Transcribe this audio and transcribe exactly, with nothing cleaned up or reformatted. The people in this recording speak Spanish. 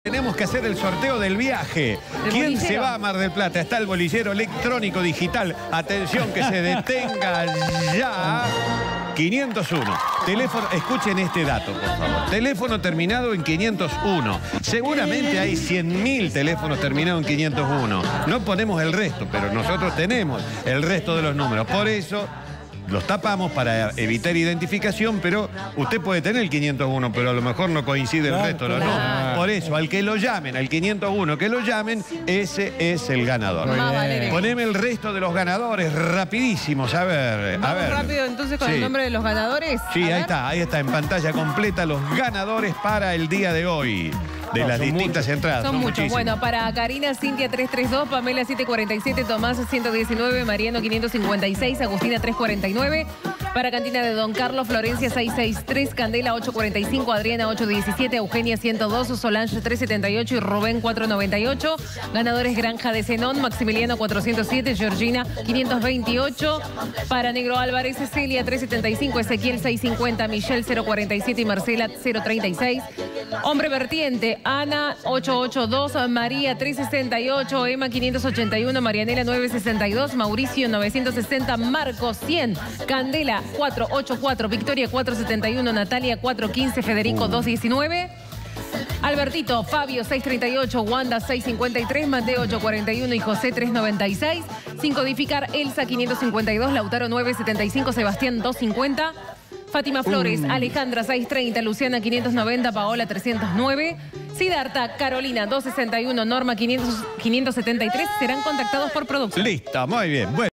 Tenemos que hacer el sorteo del viaje. ¿Quién bolillero? Se va a Mar del Plata? Está el bolillero electrónico digital. Atención, que se detenga ya. quinientos uno. Teléfono, escuchen este dato, por favor. Teléfono terminado en quinientos uno. Seguramente hay cien mil teléfonos terminados en quinientos uno. No ponemos el resto, pero nosotros tenemos el resto de los números. Por eso los tapamos para evitar identificación, pero usted puede tener el quinientos uno, pero a lo mejor no coincide el resto de los números. Por eso, al que lo llamen, al quinientos uno que lo llamen, ese es el ganador. Poneme el resto de los ganadores rapidísimos, a ver. Vamos a ver. rápido entonces con sí. el nombre de los ganadores. Sí, ahí está, ahí está en pantalla completa los ganadores para el día de hoy. De no, las distintas muchos. entradas. Son, son muchos. Muchísimos. Bueno, para Karina, Cintia trescientos treinta y dos, Pamela setecientos cuarenta y siete, Tomás ciento diecinueve, Mariano quinientos cincuenta y seis, Agustina trescientos cuarenta y nueve. Para Cantina de Don Carlos, Florencia seiscientos sesenta y tres, Candela ochocientos cuarenta y cinco, Adriana ochocientos diecisiete, Eugenia ciento dos, Solange trescientos setenta y ocho y Rubén cuatrocientos noventa y ocho. Ganadores Granja de Zenón, Maximiliano cuatrocientos siete, Georgina quinientos veintiocho. Para Negro Álvarez, Celia trescientos setenta y cinco, Ezequiel seiscientos cincuenta, Michelle cero cuarenta y siete y Marcela cero treinta y seis. Hombre Vertiente, Ana ochocientos ochenta y dos, María trescientos sesenta y ocho, Emma quinientos ochenta y uno, Marianela novecientos sesenta y dos, Mauricio novecientos sesenta, Marcos cien, Candela cuatrocientos ochenta y cuatro, Victoria cuatrocientos setenta y uno, Natalia cuatrocientos quince, Federico doscientos diecinueve. Albertito, Fabio seiscientos treinta y ocho, Wanda seiscientos cincuenta y tres, Mateo ochocientos cuarenta y uno y José trescientos noventa y seis. Sin codificar, Elsa quinientos cincuenta y dos, Lautaro novecientos setenta y cinco, Sebastián doscientos cincuenta. Fátima Flores, uh. Alejandra seiscientos treinta, Luciana quinientos noventa, Paola trescientos nueve. Siddhartha, Carolina doscientos sesenta y uno, Norma quinientos, quinientos setenta y tres. Serán contactados por producción. Listo, muy bien. Bueno.